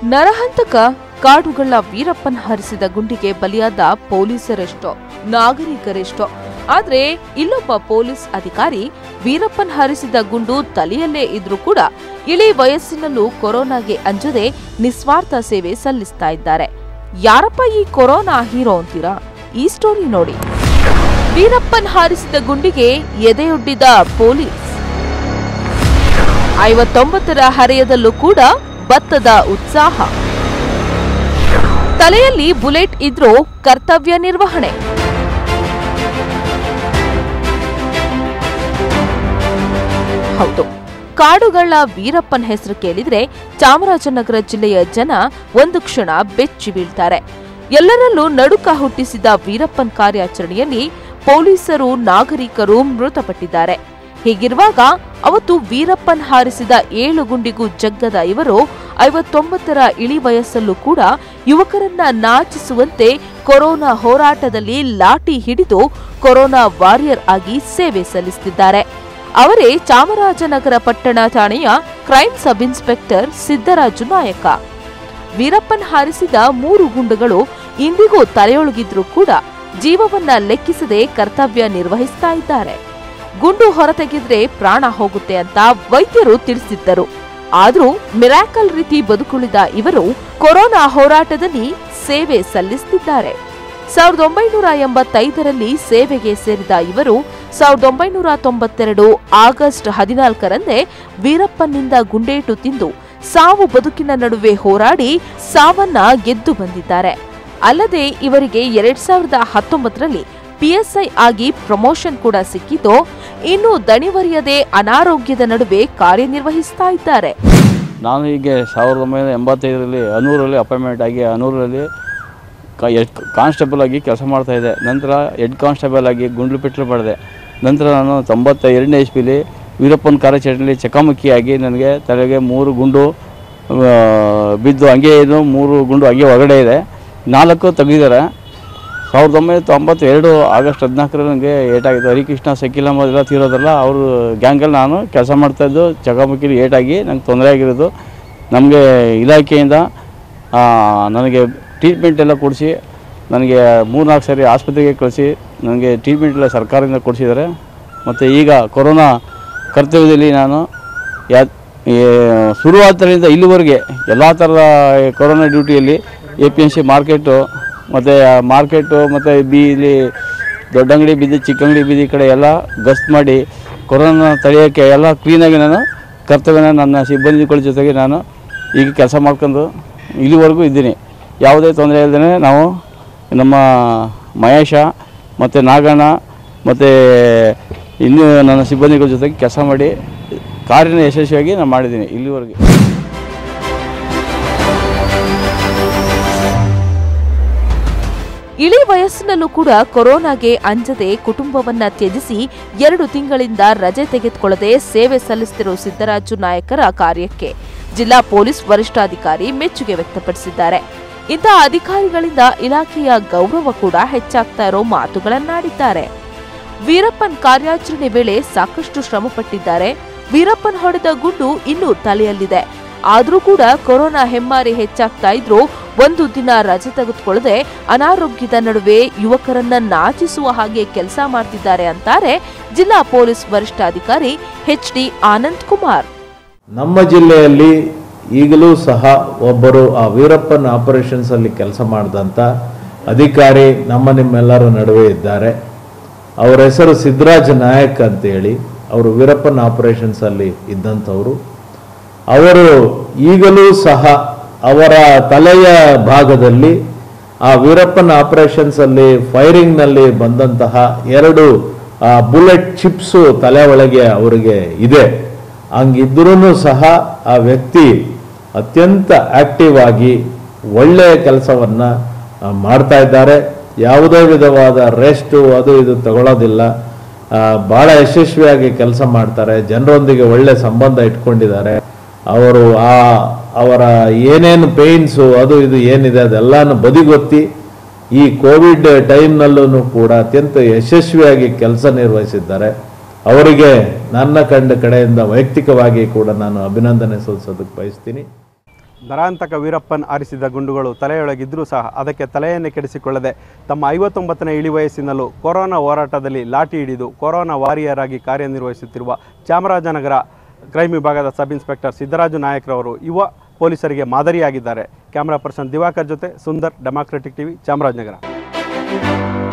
ನರಹಂತಕ ಕಾಡುಗಳ ವೀರಪ್ಪನ್ ಹರಿಸಿದ ಗುಂಡಿಗೆ ಬಲಿಯಾದ ಪೊಲೀಸರೆಷ್ಟೋ ನಾಗರಿಕರೆಷ್ಟೋ. ಆದ್ರೆ ಇಲ್ಲೊಬ್ಬ ಪೊಲೀಸ್ ಅಧಿಕಾರಿ ವೀರಪ್ಪನ್ ಹರಿಸಿದ ಗುಂಡು ತಲೆಯಲ್ಲೇ ಇದ್ರೂ ಕೂಡ ಇಳಿ ವಯಸ್ಸಿನಲ್ಲೂ ಕೊರೋನಾಗೆ ಅಂಜದೆ ನಿಸ್ವಾರ್ಥ ಸೇವೆ ಸಲ್ಲಿಸ್ತಾ ಇದ್ದಾರೆ. ಯಾರಪ್ಪ ಈ ಕೊರೋನಾ ಹೀರೋ ಅಂತೀರಾ? ಈ ಸ್ಟೋರಿ ನೋಡಿ. ವೀರಪ್ಪನ್ ಹಾರಿಸಿದ ಗುಂಡಿಗೆ ಎದೆಯೊಡ್ಡಿದ ಪೊಲೀಸ್. 59ರ ಹರೆಯದಲ್ಲೂ ಕೂಡ ಭತ್ತದ ಉತ್ಸಾಹ. ತಲೆಯಲ್ಲಿ ಬುಲೆಟ್ ಇದ್ರೂ ಕರ್ತವ್ಯ ನಿರ್ವಹಣೆ. ಹೌದು, ಕಾಡುಗಳ ವೀರಪ್ಪನ್ ಹೆಸರು ಕೇಳಿದ್ರೆ ಚಾಮರಾಜನಗರ ಜಿಲ್ಲೆಯ ಜನ ಒಂದು ಕ್ಷಣ ಬೆಚ್ಚಿ ಬೀಳ್ತಾರೆ. ಎಲ್ಲರಲ್ಲೂ ನಡುಕ ಹುಟ್ಟಿಸಿದ ವೀರಪ್ಪನ್ ಕಾರ್ಯಾಚರಣೆಯಲ್ಲಿ ಪೊಲೀಸರು, ನಾಗರಿಕರು ಮೃತಪಟ್ಟಿದ್ದಾರೆ. ಹೀಗಿರುವಾಗ ಅವತ್ತು ವೀರಪ್ಪನ್ ಹಾರಿಸಿದ 7 ಗುಂಡಿಗೂ ಜಗ್ಗದ ಇವರು 59ರ ಇಳಿ ವಯಸ್ಸಲ್ಲೂ ಕೂಡ ಯುವಕರನ್ನ ನಾಚಿಸುವಂತೆ ಕೊರೋನಾ ಹೋರಾಟದಲ್ಲಿ ಲಾಠಿ ಹಿಡಿದು ಕೊರೋನಾ ವಾರಿಯರ್ ಆಗಿ ಸೇವೆ ಸಲ್ಲಿಸುತ್ತಿದ್ದಾರೆ. ಅವರೇ ಚಾಮರಾಜನಗರ ಪಟ್ಟಣ ಠಾಣೆಯ ಕ್ರೈಮ್ ಸಬ್ ಇನ್ಸ್ಪೆಕ್ಟರ್ ಸಿದ್ದರಾಜು ನಾಯಕ. ವೀರಪ್ಪನ್ ಹಾರಿಸಿದ 3 ಗುಂಡುಗಳು ಇಂದಿಗೂ ತಲೆಯೊಳಗಿದ್ರೂ ಕೂಡ ಜೀವವನ್ನ ಲೆಕ್ಕಿಸದೆ ಕರ್ತವ್ಯ ನಿರ್ವಹಿಸ್ತಾ ಇದ್ದಾರೆ. ಗುಂಡು ಹೊರತೆಗೆದ್ರೆ ಪ್ರಾಣ ಹೋಗುತ್ತೆ ಅಂತ ವೈದ್ಯರು ತಿಳಿಸಿದ್ದರು. ಆದ್ರೂ ಮಿರಾಕಲ್ ರೀತಿ ಬದುಕುಳಿದ ಇವರು ಕೊರೋನಾ ಹೋರಾಟದಲ್ಲಿ ಸೇವೆ ಸಲ್ಲಿಸುತ್ತಿದ್ದಾರೆ. 1985ರಲ್ಲಿ ಸೇವೆಗೆ ಸೇರಿದ ಇವರು 1992 ಆಗಸ್ಟ್ 14ರಂದೇ ವೀರಪ್ಪನ್ನಿಂದ ಗುಂಡೇಟು ತಿಂದು ಸಾವು ಬದುಕಿನ ನಡುವೆ ಹೋರಾಡಿ ಸಾವನ್ನ ಗೆದ್ದು ಬಂದಿದ್ದಾರೆ. ಅಲ್ಲದೆ ಇವರಿಗೆ 2019ರಲ್ಲಿ PSI ಆಗಿ ಪ್ರಮೋಷನ್ ಕೂಡ ಸಿಕ್ಕಿದ್ದು, ಇನ್ನು ದಣಿವರಿಯದೆ ಅನಾರೋಗ್ಯದ ನಡುವೆ ಕಾರ್ಯನಿರ್ವಹಿಸ್ತಾ ಇದ್ದಾರೆ. ನಾನು ಈಗ 1985ರಲ್ಲಿ ಅನೂರಲ್ಲಿ ಅಪಾಯಿಂಟ್ಮೆಂಟ್ ಆಗಿ ಅನೂರಲ್ಲಿ ಕಾನ್ಸ್ಟೇಬಲ್ ಆಗಿ ಕೆಲಸ ಮಾಡ್ತಾಯಿದ್ದೆ. ನಂತರ ಹೆಡ್ ಕಾನ್ಸ್ಟೇಬಲ್ ಆಗಿ ಗುಂಡ್ಲುಪೆಟ್ಲು ಪಡೆದೆ. ನಂತರ ನಾನು 92ನೇ ಇಸ್ವಿಲಿ ವೀರಪ್ಪನ್ ಕಾರ್ಯಾಚರಣೆಯಲ್ಲಿ ಚಕಮಕಿಯಾಗಿ ನನಗೆ ತಲೆಗೆ 3 ಗುಂಡು ಬಿದ್ದು, ಹಂಗೆ ಇದು 3 ಗುಂಡು ಹಂಗೆ ಹೊರಗಡೆ ಇದೆ, 4 ತೆಗೆದಿದ್ದಾರೆ. 1992 ಆಗಸ್ಟ್ 14ರಲ್ಲಿ ನನಗೆ ಏಟಾಗಿತ್ತು. ಹರಿಕೃಷ್ಣ ಸಕೀಲ್ ಅಹಮದ್ ಎಲ್ಲ ತೀರೋದಲ್ಲ, ಅವರು ಗ್ಯಾಂಗಲ್ಲಿ ನಾನು ಕೆಲಸ ಮಾಡ್ತಾಯಿದ್ದು. ಚಕಮಕಿಲಿ ಏಟಾಗಿ ನಂಗೆ ತೊಂದರೆ ಆಗಿರೋದು. ನಮಗೆ ಇಲಾಖೆಯಿಂದ ನನಗೆ ಟ್ರೀಟ್ಮೆಂಟ್ ಎಲ್ಲ ಕೊಡಿಸಿ ನನಗೆ 3-4 ಸರಿ ಆಸ್ಪತ್ರೆಗೆ ಕಳಿಸಿ ನನಗೆ ಟ್ರೀಟ್ಮೆಂಟ್ ಎಲ್ಲ ಸರ್ಕಾರದಿಂದ ಕೊಡಿಸಿದ್ದಾರೆ. ಮತ್ತು ಈಗ ಕೊರೋನಾ ಕರ್ತವ್ಯದಲ್ಲಿ ನಾನು ಶುರುವಾದ್ದರಿಂದ ಇಲ್ಲಿವರೆಗೆ ಎಲ್ಲ ಥರದ ಕೊರೋನಾ ಡ್ಯೂಟಿಯಲ್ಲಿ APMC ಮಾರ್ಕೆಟು ಮತ್ತು ಇಲ್ಲಿ ದೊಡ್ಡ ಅಂಗಡಿ ಬೀದಿ, ಚಿಕ್ಕ ಅಂಗಡಿ ಬೀದಿ ಕಡೆ ಎಲ್ಲ ಗಸ್ತು ಮಾಡಿ ಕೊರೋನಾ ತಡೆಯೋಕ್ಕೆ ಎಲ್ಲ ಕ್ಲೀನಾಗಿ ನಾನು ಕರ್ತವ್ಯನ ನನ್ನ ಸಿಬ್ಬಂದಿಗಳ ಜೊತೆಗೆ ನಾನು ಈಗ ಕೆಲಸ ಮಾಡ್ಕೊಂಡು ಇಲ್ಲಿವರೆಗೂ ಇದ್ದೀನಿ. ಯಾವುದೇ ತೊಂದರೆ ಇಲ್ಲದೇ ನಾವು ನಮ್ಮ ಮಹೇಶ ಮತ್ತು ನಾಗಣ್ಣ ಮತ್ತು ಇನ್ನೂ ನನ್ನ ಸಿಬ್ಬಂದಿಗಳ ಜೊತೆಗೆ ಕೆಲಸ ಮಾಡಿ ಕಾರ್ಯನ ಯಶಸ್ವಿಯಾಗಿ ನಾನು ಮಾಡಿದ್ದೀನಿ ಇಲ್ಲಿವರೆಗೆ. ಇಳಿ ವಯಸ್ಸಿನಲ್ಲೂ ಕೂಡ ಕೊರೋನಾಗೆ ಅಂಜದೆ ಕುಟುಂಬವನ್ನ ತ್ಯಜಿಸಿ 2 ತಿಂಗಳಿಂದ ರಜೆ ತೆಗೆದುಕೊಳ್ಳದೆ ಸೇವೆ ಸಲ್ಲಿಸುತ್ತಿರುವ ಸಿದ್ದರಾಜು ನಾಯಕರ ಕಾರ್ಯಕ್ಕೆ ಜಿಲ್ಲಾ ಪೊಲೀಸ್ ವರಿಷ್ಠಾಧಿಕಾರಿ ಮೆಚ್ಚುಗೆ ವ್ಯಕ್ತಪಡಿಸಿದ್ದಾರೆ. ಇಂಥ ಅಧಿಕಾರಿಗಳಿಂದ ಇಲಾಖೆಯ ಗೌರವ ಕೂಡ ಹೆಚ್ಚಾಗ್ತಾ ಇರೋ ಮಾತುಗಳನ್ನಾಡಿದ್ದಾರೆ. ವೀರಪ್ಪನ್ ಕಾರ್ಯಾಚರಣೆ ವೇಳೆ ಸಾಕಷ್ಟು ಶ್ರಮಪಟ್ಟಿದ್ದಾರೆ. ವೀರಪ್ಪನ್ ಹೊಡೆದ ಗುಂಡು ಇನ್ನೂ ತಲೆಯಲ್ಲಿದೆ. ಆದ್ರೂ ಕೂಡ ಕೊರೋನಾ ಹೆಮ್ಮಾರಿ ಹೆಚ್ಚಾಗ್ತಾ ಇದ್ರು ಒಂದು ದಿನ ರಜೆ ತೆಗೆದುಕೊಳ್ಳದೆ ಅನಾರೋಗ್ಯದ ನಡುವೆ ಯುವಕರನ್ನ ನಾಚಿಸುವ ಹಾಗೆ ಕೆಲಸ ಮಾಡ್ತಿದ್ದಾರೆ ಅಂತಾರೆ ಜಿಲ್ಲಾ ಪೊಲೀಸ್ ವರಿಷ್ಠಾಧಿಕಾರಿ HD ಆನಂದ್ ಕುಮಾರ್. ನಮ್ಮ ಜಿಲ್ಲೆಯಲ್ಲಿ ಈಗಲೂ ಸಹ ಒಬ್ಬರು ಆ ವೀರಪ್ಪನ್ ಆಪರೇಷನ್ಸ್ ಅಲ್ಲಿ ಕೆಲಸ ಮಾಡಿದಂಥ ಅಧಿಕಾರಿ ನಿಮ್ಮೆಲ್ಲರ ನಡುವೆ ಇದ್ದಾರೆ. ಅವರ ಹೆಸರು ಸಿದ್ದರಾಜ ನಾಯಕ್ ಅಂತೇಳಿ. ಅವರು ವೀರಪ್ಪನ್ ಆಪರೇಷನ್ಸ್ ಅಲ್ಲಿ ಇದ್ದಂಥವರು. ಅವರು ಈಗಲೂ ಸಹ ಅವರ ತಲೆಯ ಭಾಗದಲ್ಲಿ ಆ ವೀರಪ್ಪನ್ ಆಪರೇಷನ್ಸ್ ಅಲ್ಲಿ ಫೈರಿಂಗ್ ನಲ್ಲಿ ಬಂದಂತಹ 2 ಬುಲೆಟ್ ಚಿಪ್ಸು ತಲೆ ಒಳಗೆ ಅವರಿಗೆ ಇದೆ. ಹಂಗಿದ್ರೂ ಸಹ ಆ ವ್ಯಕ್ತಿ ಅತ್ಯಂತ ಆಕ್ಟಿವ್ ಆಗಿ ಒಳ್ಳೆಯ ಕೆಲಸವನ್ನ ಮಾಡ್ತಾ ಇದ್ದಾರೆ. ಯಾವುದೇ ವಿಧವಾದ ರೆಸ್ಟು ಅದು ಇದು ತಗೊಳ್ಳೋದಿಲ್ಲ. ಬಹಳ ಯಶಸ್ವಿಯಾಗಿ ಕೆಲಸ ಮಾಡ್ತಾರೆ. ಜನರೊಂದಿಗೆ ಒಳ್ಳೆ ಸಂಬಂಧ ಇಟ್ಕೊಂಡಿದ್ದಾರೆ. ಅವರು ಅವರ ಏನೇನು ಪೇಯ್ನ್ಸು ಅದು ಇದು ಏನಿದೆ ಅದೆಲ್ಲನೂ ಬದಿಗೊತ್ತಿ ಈ ಕೋವಿಡ್ ಟೈಮ್ನಲ್ಲೂ ಕೂಡ ಅತ್ಯಂತ ಯಶಸ್ವಿಯಾಗಿ ಕೆಲಸ ನಿರ್ವಹಿಸಿದ್ದಾರೆ. ಅವರಿಗೆ ನನ್ನ ಕಡೆಯಿಂದ ವೈಯಕ್ತಿಕವಾಗಿ ಕೂಡ ನಾನು ಅಭಿನಂದನೆ ಸಲ್ಲಿಸೋದಕ್ಕೆ ಬಯಸ್ತೀನಿ. ನರಾಂತಕ ವೀರಪ್ಪನ್ ಆರಿಸಿದ ಗುಂಡುಗಳು ತಲೆಯೊಳಗಿದ್ದರೂ ಸಹ ಅದಕ್ಕೆ ತಲೆಯನ್ನೇ ಕೆಡಿಸಿಕೊಳ್ಳದೆ ತಮ್ಮ 59ನೇ ಇಳಿವಯಸ್ಸಿನಲ್ಲೂ ಕೊರೋನಾ ಹೋರಾಟದಲ್ಲಿ ಲಾಠಿ ಹಿಡಿದು ಕೊರೋನಾ ವಾರಿಯರ್ ಆಗಿ ಕಾರ್ಯನಿರ್ವಹಿಸುತ್ತಿರುವ ಚಾಮರಾಜನಗರ ಕ್ರೈಮ್ ವಿಭಾಗದ ಸಬ್ ಇನ್ಸ್ಪೆಕ್ಟರ್ ಸಿದ್ದರಾಜು ನಾಯಕ್ರವರು ಯುವ ಪೊಲೀಸರಿಗೆ ಮಾದರಿಯಾಗಿದ್ದಾರೆ. ಕ್ಯಾಮರಾ ಪರ್ಸನ್ ದಿವಾಕರ್ ಜೊತೆ ಸುಂದರ್, ಡೆಮಾಕ್ರೆಟಿಕ್ ಟಿವಿ, ಚಾಮರಾಜನಗರ.